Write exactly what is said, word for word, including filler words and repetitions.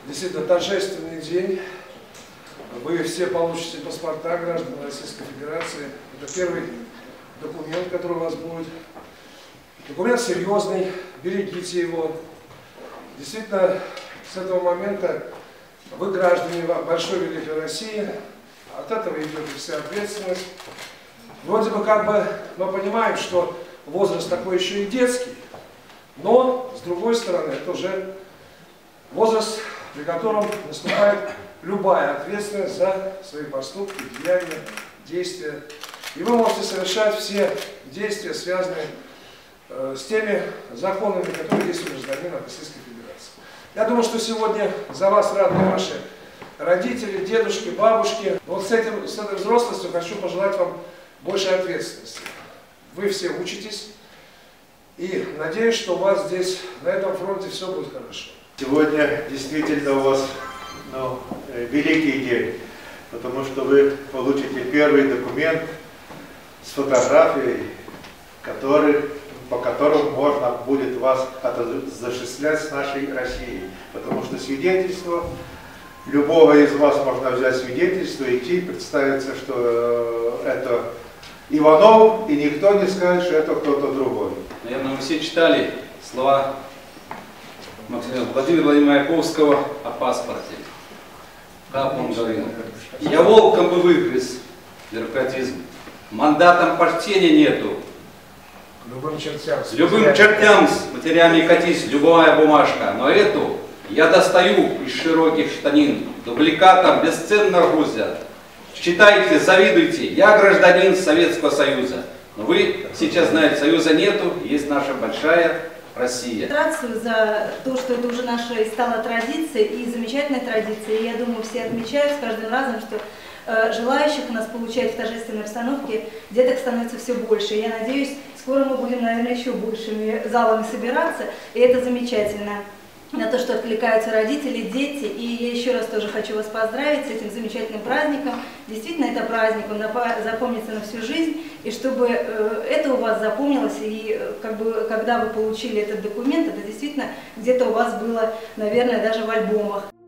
Действительно торжественный день. Вы все получите паспорта граждан Российской Федерации. Это первый документ, который у вас будет. Документ серьезный, берегите его. Действительно, с этого момента вы граждане большой великой России. От этого идет и вся ответственность. Вроде бы как бы мы понимаем, что возраст такой еще и детский, но с другой стороны это уже возраст, при котором наступает любая ответственность за свои поступки, деяния, действия. И вы можете совершать все действия, связанные э, с теми законами, которые есть у гражданина Российской Федерации. Я думаю, что сегодня за вас рады ваши родители, дедушки, бабушки. Вот с, этим, с этой взрослостью хочу пожелать вам большей ответственности. Вы все учитесь, и надеюсь, что у вас здесь, на этом фронте, все будет хорошо. Сегодня действительно у вас ну, великий день, потому что вы получите первый документ с фотографией, который, по которому можно будет вас отождествлять с нашей Россией. Потому что свидетельство, любого из вас можно взять свидетельство, идти, представиться, что это Иванов, и никто не скажет, что это кто-то другой. Наверное, вы все читали слова Владимира Владимировича Маяковского о паспорте. Как он говорил: я волком бы выгрыз бюрократизм, мандатом почтения нету. Любым чертям. Любым чертям с матерями катись, любая бумажка. Но эту я достаю из широких штанин, дубликатом бесценно грузят. Читайте, завидуйте, я гражданин Советского Союза. Но вы сейчас знаете, Союза нету, есть наша большая Россия. За то, что это уже нашей стала традицией и замечательной традицией. И я думаю, все отмечают с каждым разом, что э, желающих у нас получать в торжественной обстановке деток становится все больше. И я надеюсь, скоро мы будем, наверное, еще большими залами собираться, и это замечательно. На то, что откликаются родители, дети. И я еще раз тоже хочу вас поздравить с этим замечательным праздником. Действительно, это праздник, он запомнится на всю жизнь. И чтобы это у вас запомнилось, и как бы, когда вы получили этот документ, это действительно где-то у вас было, наверное, даже в альбомах.